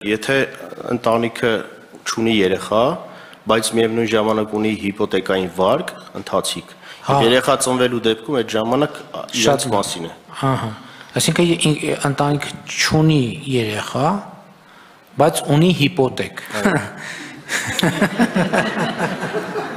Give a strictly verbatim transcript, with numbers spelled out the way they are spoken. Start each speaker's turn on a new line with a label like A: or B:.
A: Եթե ընտանիքը չունի երեխա, բայց միևնույն ժամանակ ունի հիփոթեկային վարկ, ընթացիկ, երեխա ծնվելու դեպքում այդ ժամանակ իրենց մասին է։
B: Ահա։ Այսինքն ընտանիքը չունի երեխա, բայց ունի հիփոթեք։